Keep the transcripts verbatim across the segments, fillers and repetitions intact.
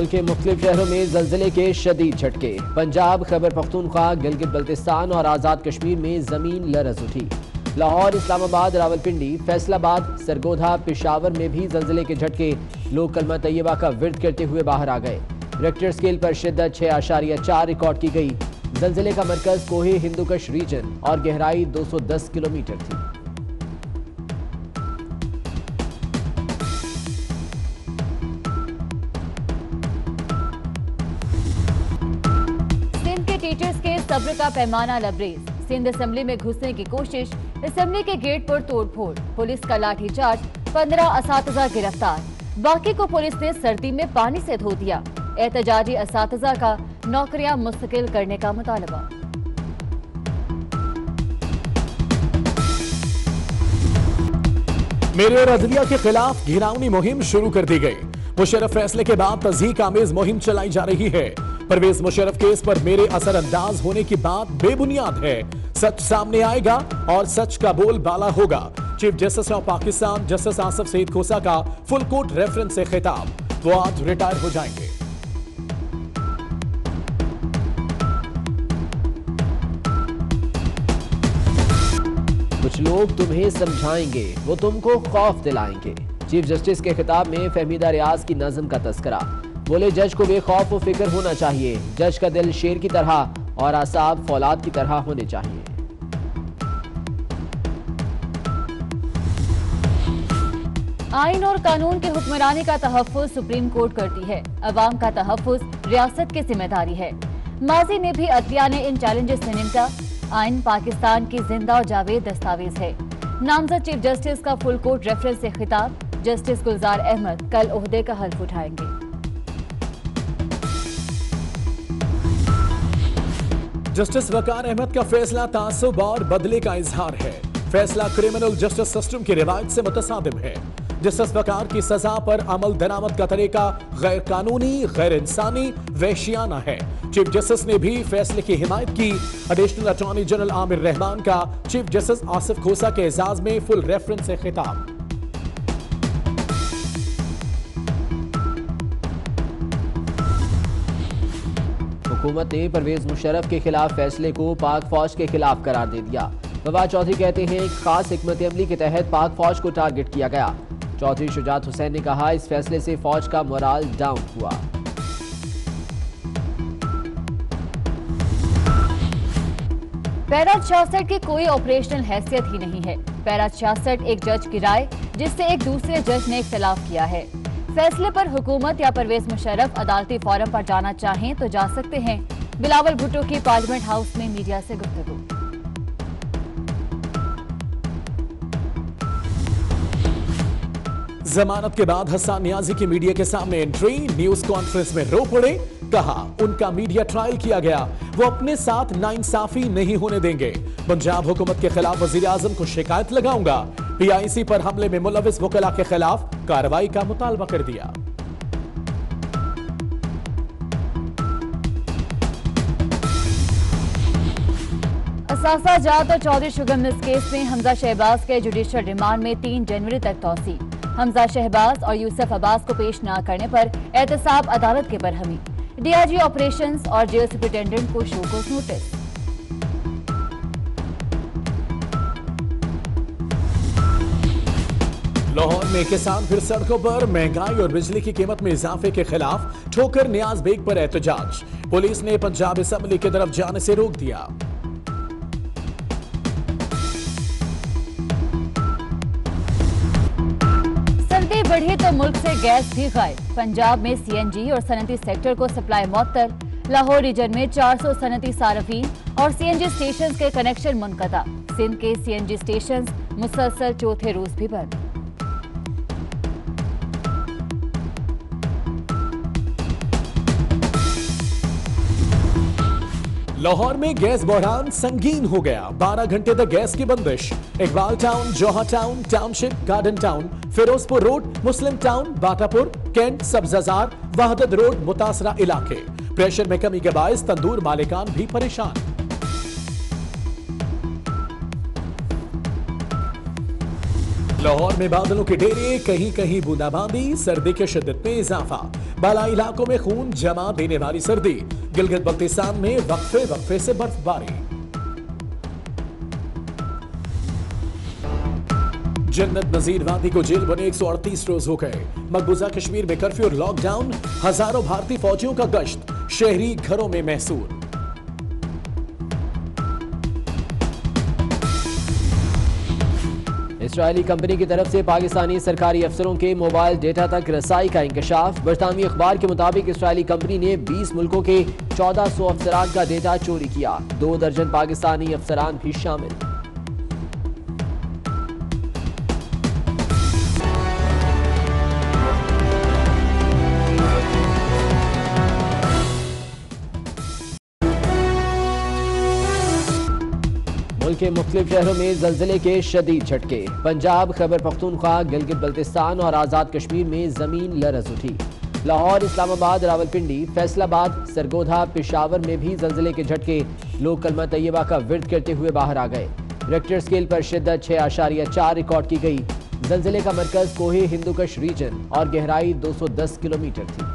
मुल्क के मुख्तलिफ शहरों में जल्जले के शदीद झटके। पंजाब, खैबर पख्तूनख्वा, गिलगित बल्तिस्तान और आज़ाद कश्मीर में जमीन लरज उठी। लाहौर, इस्लामाबाद, रावलपिंडी, फैसलाबाद, सरगोधा, पेशावर में भी जल्जले के झटके। लोग कलमा तैयबा का विर्द करते हुए बाहर आ गए। रेक्टर स्केल पर शिद्दत छह आशारिया चार रिकॉर्ड की गई। जल्जले का मरकज कोहे हिंदुकश रीजन और गहराई दो सौ दस किलोमीटर थी। सिंध के टीचर्स के सब्र का पैमाना लबरेज। सिंध असेंबली में घुसने की कोशिश, असेंबली के गेट पर तोड़फोड़, पुलिस का लाठीचार्ज, पंद्रह असातिज़ा गिरफ्तार। बाकी को पुलिस ने सर्दी में पानी से धो दिया। एहतजाजी असातिज़ा का नौकरियां मुस्तकिल करने का मुतालबा। मेरे और अदलिया के खिलाफ घिनौनी मुहिम शुरू कर दी गई। मुशर्रफ फैसले के बाद तज़हीक आमेज मुहिम चलाई जा रही है। परवेज मुशर्रफ केस पर मेरे असरअंदाज होने की बात बेबुनियाद है। सच सामने आएगा और सच का बोल बाला होगा। Chief justice of Pakistan justice Asif Saeed Khosa का फुल कोर्ट रेफरेंस से खिताब। वो आज रिटायर हो जाएंगे। कुछ लोग तुम्हें समझाएंगे, वो तुमको खौफ दिलाएंगे। चीफ जस्टिस के खिताब में फहमीदा रियाज की नज़म का तस्करा। बोले, जज को बेखौफ व फिक्र होना चाहिए। जज का दिल शेर की तरह और आसाब फौलाद की तरह होने चाहिए। आइन और कानून के हुक्मरानी का तहफ़्फ़ुज़ सुप्रीम कोर्ट करती है। अवाम का तहफ़्फ़ुज़ रियासत की जिम्मेदारी है। माजी में भी अदलिया ने इन चैलेंजेस से निपटा। आइन पाकिस्तान की जिंदा और जावेद दस्तावेज है। नामजद चीफ जस्टिस का फुल कोर्ट रेफरेंस से खिताब। जस्टिस गुलजार अहमद कल ओहदे का हल्फ उठाएंगे। जस्टिस वकार अहमद का फैसला तासुब और बदले का इजहार है। फैसला क्रिमिनल जस्टिस सिस्टम की रिवायत से मुतसादिम है। जस्टिस वकार की सजा पर अमल दरामद का तरीका गैर कानूनी, गैर इंसानी, वहशियाना है। चीफ जस्टिस ने भी फैसले की हिमायत की। Additional attorney general Aamir Rehman का चीफ जस्टिस आसिफ खोसा के एजाज में फुल रेफरेंस से खिताब। हुकूमत ने परवेज मुशर्रफ के खिलाफ फैसले को पाक फौज के खिलाफ करार दे दिया। फवाद चौधरी कहते हैं, एक खास हिकमत अमली के तहत पाक फौज को टारगेट किया गया। चौधरी शुजात हुसैन ने कहा, इस फैसले से फौज का मोराल डाउन हुआ। पैरा छियासठ की कोई ऑपरेशनल हैसियत ही नहीं है। पैरा छियासठ एक जज की राय जिससे एक दूसरे जज ने इख्तिलाफ किया है। फैसले पर हुकूमत या परवेज मुशर्रफ अदालती फोरम पर जाना चाहें तो जा सकते हैं। बिलावल भुट्टो की पार्लियामेंट हाउस में मीडिया से गुफ्तगू। जमानत के बाद हसन नियाजी की मीडिया के सामने एंट्री। न्यूज कॉन्फ्रेंस में रो पड़े। कहा, उनका मीडिया ट्रायल किया गया, वो अपने साथ नाइंसाफी नहीं होने देंगे। पंजाब हुकूमत के खिलाफ वजीर आजम को शिकायत लगाऊंगा। पीआईसी पर हमले में मुलविस वकला के खिलाफ कार्रवाई का मुतालबा कर दिया। असासा जात और चौधरी शुगर मिल्स केस में हमजा शहबाज के जुडिशियल रिमांड में तीन जनवरी तक तौसी। हमजा शहबाज और यूसुफ अब्बास को पेश न करने पर एहतसाब अदालत के बरहमी। डीआईजी ऑपरेशंस और जेल सुपरिटेंडेंट को शोकॉज नोटिस। लाहौर में किसान फिर सड़कों पर। महंगाई और बिजली की कीमत में इजाफे के खिलाफ ठोकर नियाज बेग पर एहतजाज। पुलिस ने पंजाब असेंबली की तरफ जाने से रोक दिया। सर्दी बढ़ी तो मुल्क से गैस भी गायब। पंजाब में सीएनजी और सनती सेक्टर को सप्लाई मुअत्तल। लाहौर रीजन में चार सौ सनती सारफीन और सीएनजी स्टेशन के कनेक्शन मुनक़ता। सिंध के सीएनजी स्टेशन मुसलसल चौथे रोज भी बंद। लाहौर में गैस बहरान संगीन हो गया। बारह घंटे तक गैस की बंदिश। Iqbal town, Johar town, township, garden town, Ferozepur road, Muslim town, Batapur, cantt, Sabzazar, Wahdat road मुतासरा इलाके। प्रेशर में कमी के बायस तंदूर मालिकान भी परेशान। लाहौर में बादलों के डेरे, कहीं कहीं बूंदाबांदी, सर्दी के शिद्दत में इजाफा। बालाई इलाकों में खून जमा देने वाली सर्दी। गिलगित बल्तिस्तान में वक्फे वक्फे से बर्फबारी। जन्नत नजीर वादी को जेल बने एक सौ अड़तीस रोज हो गए। मकबूजा कश्मीर में कर्फ्यू और लॉकडाउन, हजारों भारतीय फौजियों का गश्त, शहरी घरों में महसूर। इस्राएली कंपनी की तरफ से पाकिस्तानी सरकारी अफसरों के मोबाइल डेटा तक रसाई का इंकशाफ। बरतानवी अखबार के मुताबिक इस्राएली कंपनी ने बीस मुल्कों के चौदह सौ अफसरान का डेटा चोरी किया। दो दर्जन पाकिस्तानी अफसरान भी शामिल। मुल्क के मुख्तलिफ शहरों में जल्जले के शदीद झटके। पंजाब, खैबर पख्तूनख्वा, गिलगित बल्तिस्तान और आज़ाद कश्मीर में जमीन लरज उठी। लाहौर, इस्लामाबाद, रावलपिंडी, फैसलाबाद, सरगोधा, पेशावर में भी जल्जले के झटके। लोग कलमा तैयबा का विर्द करते हुए बाहर आ गए। रेक्टर स्केल पर शिद्दत छह आशारिया चार रिकॉर्ड की गई। जल्जले का मरकज कोहे हिंदुकश रीजन और गहराई दो सौ दस किलोमीटर थी।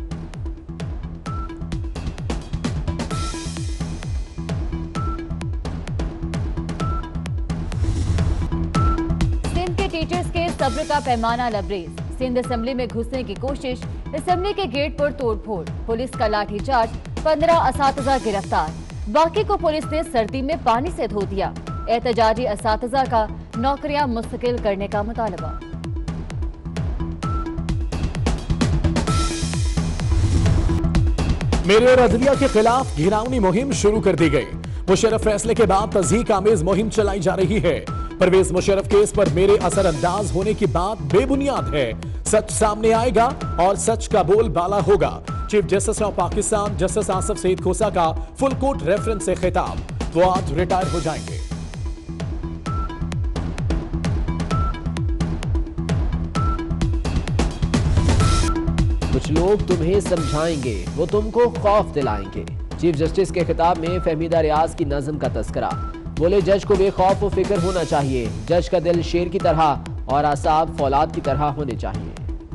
टीचर्स के सब्र का पैमाना लबरेज। सिंध असेंबली में घुसने की कोशिश, असेंबली के गेट पर तोड़फोड़, पुलिस का लाठीचार्ज, पंद्रह असातिज़ा गिरफ्तार। बाकी को पुलिस ने सर्दी में पानी से धो दिया। एहतजाजी असातिज़ा का नौकरियां मुस्तकिल करने का मुतालबा। मेरे और अदलिया के खिलाफ घिनौनी मुहिम शुरू कर दी गई। मुशर्रफ फैसले के बाद तज़हीक आमेज मुहिम चलाई जा रही है। परवेज मुशर्रफ केस पर मेरे असरअंदाज होने की बात बेबुनियाद है। सच सामने आएगा और सच का बोल बाला होगा। Chief justice of Pakistan justice Asif Saeed Khosa का फुल कोर्ट रेफरेंस से खिताब। वो आज रिटायर हो जाएंगे। कुछ लोग तुम्हें समझाएंगे, वो तुमको खौफ दिलाएंगे। चीफ जस्टिस के खिताब में फहमीदा रियाज की नज़म का तस्करा। बोले जज को बेखौफ व फिक्र होना चाहिए। जज का दिल शेर की तरह और आसाब फौलाद की तरह होने चाहिए।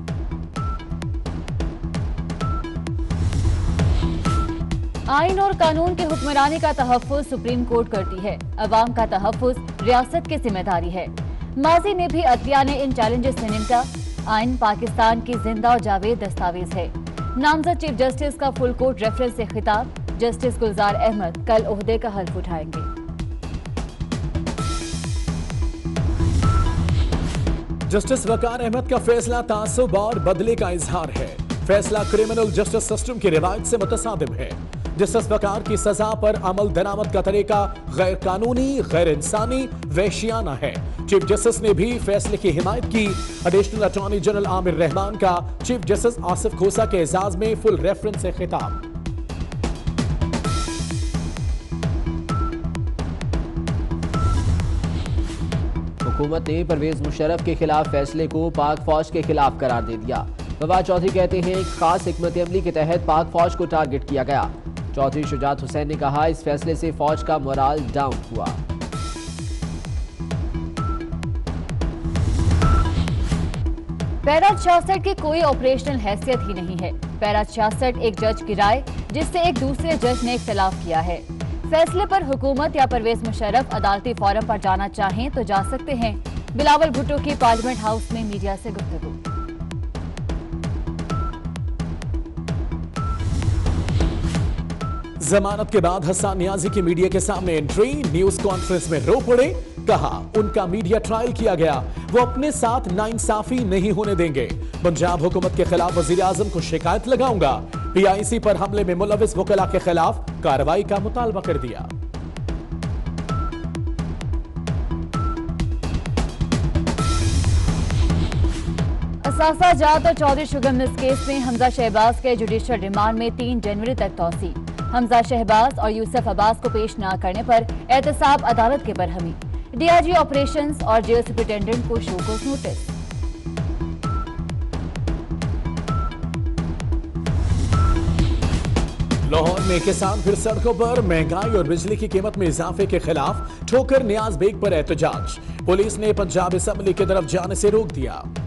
आइन और कानून की हुक्मरानी का तहफ्फुज़ सुप्रीम कोर्ट करती है। अवाम का तहफ्फुज़ रियासत की जिम्मेदारी है। माजी में भी अदलिया ने इन चैलेंजेस से निपटा। आइन पाकिस्तान की जिंदा और जावेद दस्तावेज है। नामजद चीफ जस्टिस का फुल कोर्ट रेफरेंस से खिताब। जस्टिस गुलजार अहमद कल ओहदे का हल्फ उठाएंगे। जस्टिस वकार अहमद का फैसला तासुब और बदले का इजहार है। फैसला क्रिमिनल जस्टिस सिस्टम की रिवायत से मुतसादिम है। जस्टिस वकार की सजा पर अमल दरामद का तरीका गैर कानूनी, गैर इंसानी, वहशियाना है। चीफ जस्टिस ने भी फैसले की हिमायत की। Additional attorney general Aamir Rehman का चीफ जस्टिस आसिफ खोसा के एजाज में फुल रेफरेंस से खिताब। हुकूमत ने परवेज मुशर्रफ के खिलाफ फैसले को पाक फौज के खिलाफ करार दे दिया। फवाद चौधरी कहते हैं एक खास हिकमत अमली के तहत पाक फौज को टारगेट किया गया। चौधरी शुजात हुसैन ने कहा इस फैसले से फौज का मोराल डाउन हुआ। पैरा छियासठ की कोई ऑपरेशनल हैसियत ही नहीं है। पैरा छियासठ एक जज की राय जिससे एक दूसरे जज ने इख्तिलाफ किया है। फैसले पर हुकूमत या परवेज मुशर्रफ अदालती फोरम पर जाना चाहें तो जा सकते हैं। बिलावल भुट्टो की पार्लियामेंट हाउस में मीडिया से गुफ्तगू। जमानत के बाद हसन नियाजी की मीडिया के सामने एंट्री। न्यूज कॉन्फ्रेंस में रो पड़े। कहा उनका मीडिया ट्रायल किया गया, वो अपने साथ नाइंसाफी नहीं होने देंगे। पंजाब हुकूमत के खिलाफ वजीर आजम को शिकायत लगाऊंगा। पीआईसी पर हमले में मुलविस वकला के खिलाफ कार्रवाई का मुतालबा कर दिया। असासा जात और चौधरी शुगर मिल्स केस में हमजा शहबाज के जुडिशियल रिमांड में तीन जनवरी तक तौसी। हमजा शहबाज और यूसुफ अब्बास को पेश न करने पर एहतसाब अदालत के बरहमी। डीआईजी ऑपरेशंस और जेल सुपरिटेंडेंट को शो कोर्ट नोटिस। लाहौर में किसान फिर सड़कों पर महंगाई और बिजली की कीमत में इजाफे के खिलाफ ठोकर नियाज बेग पर एहतजाज। पुलिस ने पंजाब असेंबली की तरफ जाने से रोक दिया।